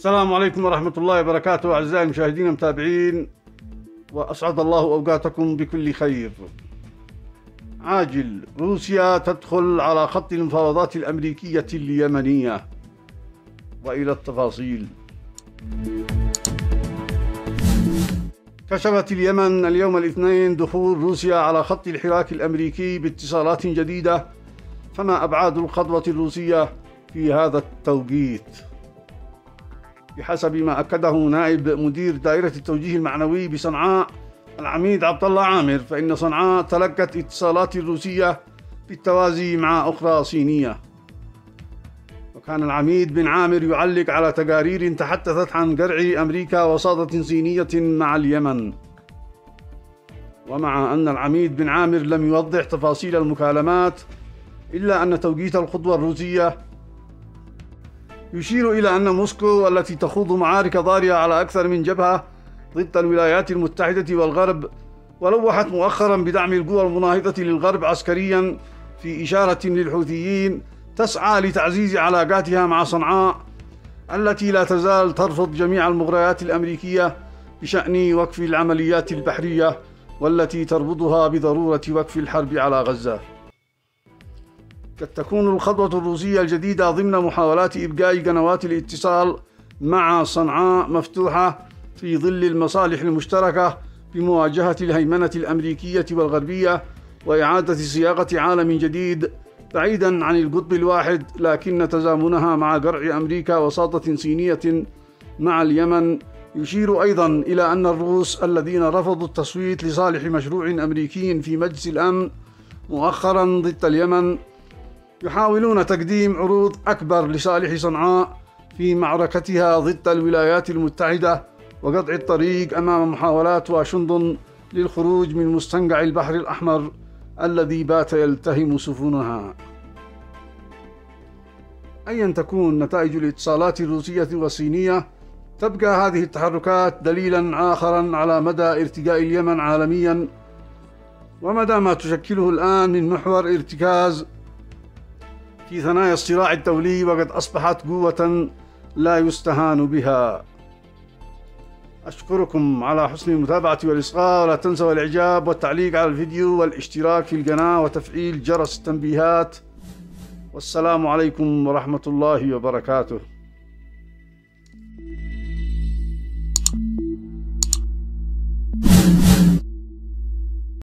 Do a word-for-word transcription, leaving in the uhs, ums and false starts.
السلام عليكم ورحمة الله وبركاته أعزائي المشاهدين المتابعين، وأسعد الله أوقاتكم بكل خير. عاجل، روسيا تدخل على خط المفاوضات الأمريكية اليمنية، وإلى التفاصيل. كشفت اليمن اليوم الاثنين دخول روسيا على خط الحراك الأمريكي باتصالات جديدة، فما أبعاد الخطوة الروسية في هذا التوقيت؟ بحسب ما أكده نائب مدير دائرة التوجيه المعنوي بصنعاء العميد عبد الله عامر، فإن صنعاء تلقت اتصالات روسية بالتوازي مع أخرى صينية. وكان العميد بن عامر يعلق على تقارير تحدثت عن قرع أمريكا وساطة صينية مع اليمن. ومع أن العميد بن عامر لم يوضح تفاصيل المكالمات، إلا أن توقيت الخطوة الروسية يشير إلى أن موسكو التي تخوض معارك ضارية على أكثر من جبهة ضد الولايات المتحدة والغرب، ولوحت مؤخرا بدعم القوى المناهضة للغرب عسكريا في إشارة للحوثيين، تسعى لتعزيز علاقاتها مع صنعاء التي لا تزال ترفض جميع المغريات الأمريكية بشأن وقف العمليات البحرية، والتي تربطها بضرورة وقف الحرب على غزة. قد تكون الخطوة الروسية الجديدة ضمن محاولات إبقاء قنوات الاتصال مع صنعاء مفتوحة في ظل المصالح المشتركة بمواجهة الهيمنة الأمريكية والغربية وإعادة صياغة عالم جديد بعيدا عن القطب الواحد، لكن تزامنها مع قرع أمريكا وساطة صينية مع اليمن يشير أيضا إلى أن الروس الذين رفضوا التصويت لصالح مشروع أمريكي في مجلس الأمن مؤخرا ضد اليمن يحاولون تقديم عروض أكبر لصالح صنعاء في معركتها ضد الولايات المتحدة، وقطع الطريق أمام محاولات واشنطن للخروج من مستنقع البحر الأحمر الذي بات يلتهم سفنها. أيا تكون نتائج الاتصالات الروسية والصينية، تبقى هذه التحركات دليلا آخرا على مدى ارتقاء اليمن عالميا، ومدى ما تشكله الآن من محور ارتكاز في ثنايا الصراع الدولي، وقد أصبحت قوة لا يستهان بها. أشكركم على حسن المتابعة والإصغاء، ولا تنسوا الإعجاب والتعليق على الفيديو والاشتراك في القناة وتفعيل جرس التنبيهات. والسلام عليكم ورحمة الله وبركاته.